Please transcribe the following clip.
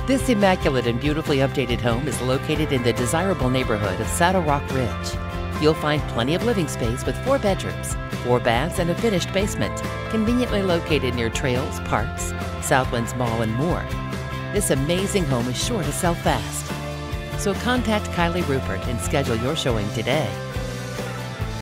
This immaculate and beautifully updated home is located in the desirable neighborhood of Saddle Rock Ridge. You'll find plenty of living space with 4 bedrooms, 4 baths, and a finished basement, conveniently located near trails, parks, Southwinds Mall, and more. This amazing home is sure to sell fast. So contact Kylie Rupert and schedule your showing today.